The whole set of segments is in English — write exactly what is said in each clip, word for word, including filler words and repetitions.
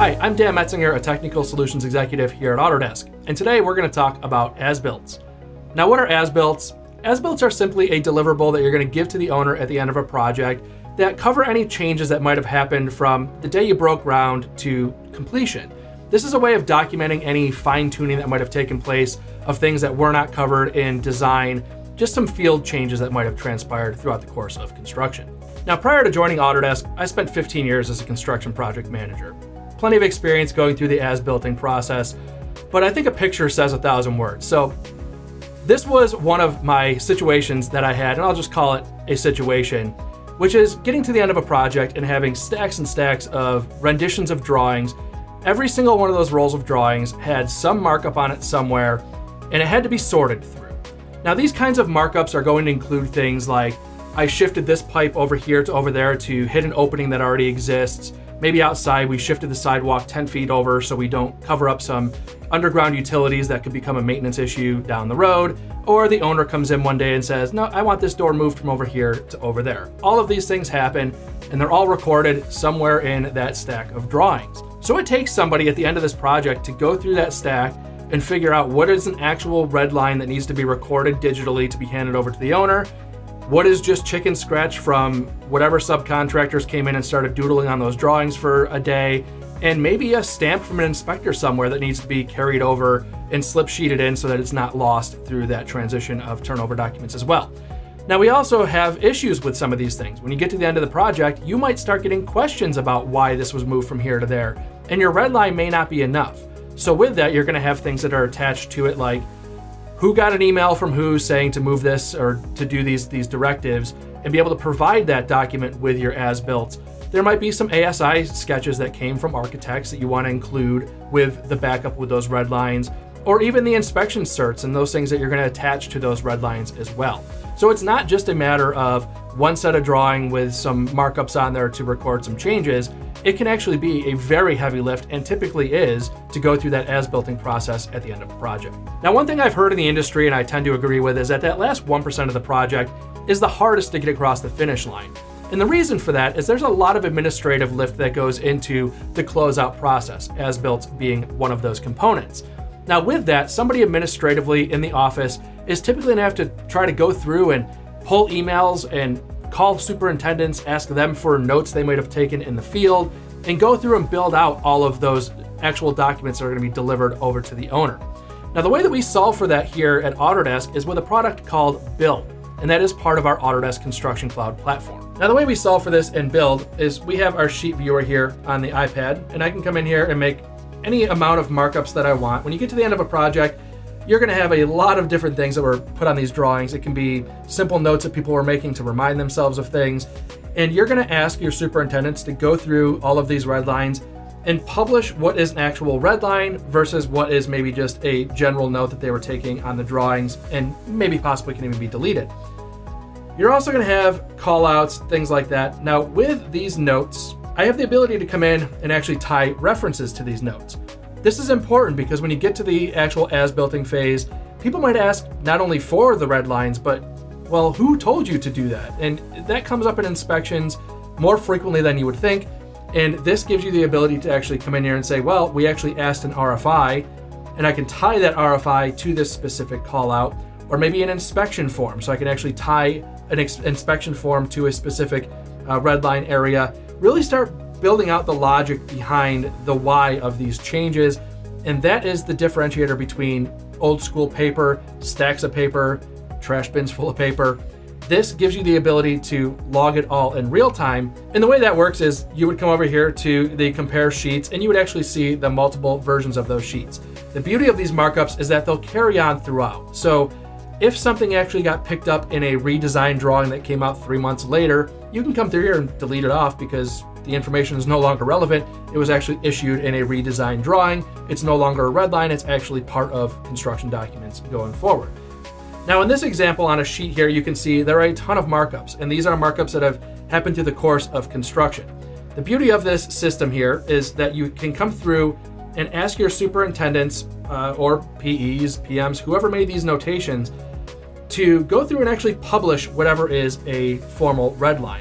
Hi, I'm Dan Metzinger, a Technical Solutions Executive here at Autodesk, and today we're going to talk about as-builts. Now, what are as-builts? As-builts are simply a deliverable that you're going to give to the owner at the end of a project that cover any changes that might have happened from the day you broke ground to completion. This is a way of documenting any fine-tuning that might have taken place of things that were not covered in design, just some field changes that might have transpired throughout the course of construction. Now, prior to joining Autodesk, I spent fifteen years as a construction project manager. Plenty of experience going through the as-builting process, but I think a picture says a thousand words. So this was one of my situations that I had, and I'll just call it a situation, which is getting to the end of a project and having stacks and stacks of renditions of drawings. Every single one of those rolls of drawings had some markup on it somewhere, and it had to be sorted through. Now, these kinds of markups are going to include things like, I shifted this pipe over here to over there to hit an opening that already exists. Maybe outside, we shifted the sidewalk ten feet over so we don't cover up some underground utilities that could become a maintenance issue down the road. Or the owner comes in one day and says, no, I want this door moved from over here to over there. All of these things happen, and they're all recorded somewhere in that stack of drawings. So it takes somebody at the end of this project to go through that stack and figure out what is an actual red line that needs to be recorded digitally to be handed over to the owner. What is just chicken scratch from whatever subcontractors came in and started doodling on those drawings for a day, and maybe a stamp from an inspector somewhere that needs to be carried over and slip sheeted in so that it's not lost through that transition of turnover documents as well. Now, we also have issues with some of these things. When you get to the end of the project, you might start getting questions about why this was moved from here to there, and your red line may not be enough. So with that, you're gonna have things that are attached to it, like who got an email from who saying to move this or to do these, these directives, and be able to provide that document with your as-built. There might be some A S I sketches that came from architects that you want to include with the backup with those red lines, or even the inspection certs and those things that you're going to attach to those red lines as well. So it's not just a matter of one set of drawing with some markups on there to record some changes. It can actually be a very heavy lift, and typically is, to go through that as-builting process at the end of a project. Now, one thing I've heard in the industry, and I tend to agree with, is that that last one percent of the project is the hardest to get across the finish line. And the reason for that is there's a lot of administrative lift that goes into the closeout process, as-built being one of those components. Now, with that, somebody administratively in the office is typically gonna have to try to go through and pull emails and call superintendents, ask them for notes they might have taken in the field, and go through and build out all of those actual documents that are gonna be delivered over to the owner. Now, the way that we solve for that here at Autodesk is with a product called Build, and that is part of our Autodesk Construction Cloud platform. Now, the way we solve for this in Build is we have our sheet viewer here on the iPad, and I can come in here and make any amount of markups that I want. When you get to the end of a project, you're gonna have a lot of different things that were put on these drawings. It can be simple notes that people were making to remind themselves of things, and you're gonna ask your superintendents to go through all of these red lines and publish what is an actual red line versus what is maybe just a general note that they were taking on the drawings and maybe possibly can even be deleted. You're also gonna have call outs, things like that. Now, with these notes, I have the ability to come in and actually tie references to these notes. This is important because when you get to the actual as-builting phase, people might ask not only for the red lines, but, well, who told you to do that? And that comes up in inspections more frequently than you would think. And this gives you the ability to actually come in here and say, well, we actually asked an R F I, and I can tie that R F I to this specific call out, or maybe an inspection form. So I can actually tie an inspection form to a specific uh, red line area, really start building out the logic behind the why of these changes. And that is the differentiator between old school paper, stacks of paper, trash bins full of paper. This gives you the ability to log it all in real time. And the way that works is you would come over here to the compare sheets, and you would actually see the multiple versions of those sheets. The beauty of these markups is that they'll carry on throughout. So if something actually got picked up in a redesigned drawing that came out three months later, you can come through here and delete it off because the information is no longer relevant. It was actually issued in a redesigned drawing. It's no longer a red line. It's actually part of construction documents going forward. Now, in this example on a sheet here, you can see there are a ton of markups, and these are markups that have happened through the course of construction. The beauty of this system here is that you can come through and ask your superintendents uh, or P Es, P Ms, whoever made these notations, to go through and actually publish whatever is a formal red line.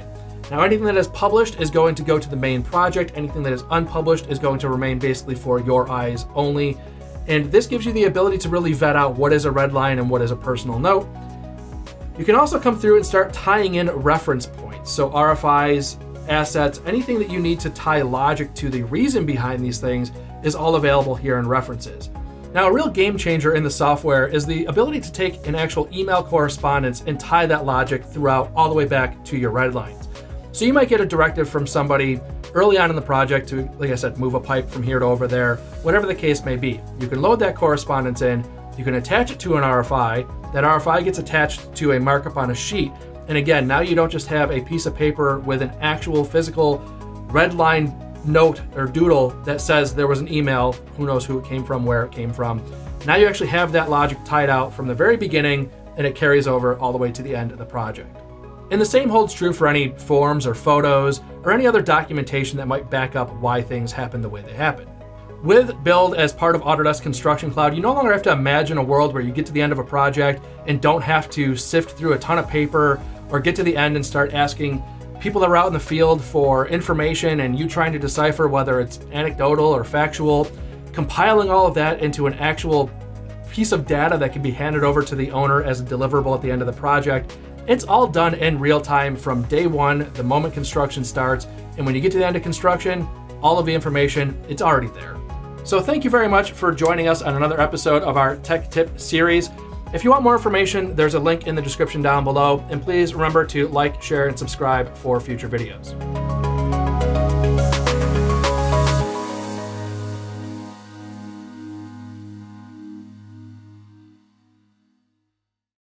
Now, anything that is published is going to go to the main project. Anything that is unpublished is going to remain basically for your eyes only. And this gives you the ability to really vet out what is a red line and what is a personal note. You can also come through and start tying in reference points. So R F Is, assets, anything that you need to tie logic to the reason behind these things is all available here in references. Now, a real game changer in the software is the ability to take an actual email correspondence and tie that logic throughout all the way back to your red lines. So you might get a directive from somebody early on in the project to, like I said, move a pipe from here to over there, whatever the case may be. You can load that correspondence in, you can attach it to an R F I, that R F I gets attached to a markup on a sheet, and again, now you don't just have a piece of paper with an actual physical red line note or doodle that says there was an email, who knows who it came from, where it came from. Now you actually have that logic tied out from the very beginning, and it carries over all the way to the end of the project. And the same holds true for any forms or photos or any other documentation that might back up why things happen the way they happen. With Build as part of Autodesk Construction Cloud, you no longer have to imagine a world where you get to the end of a project and don't have to sift through a ton of paper or get to the end and start asking people that are out in the field for information and you trying to decipher whether it's anecdotal or factual, compiling all of that into an actual piece of data that can be handed over to the owner as a deliverable at the end of the project. It's all done in real time from day one, the moment construction starts, and when you get to the end of construction, all of the information, it's already there. So thank you very much for joining us on another episode of our Tech Tip series. If you want more information, there's a link in the description down below, and please remember to like, share, and subscribe for future videos.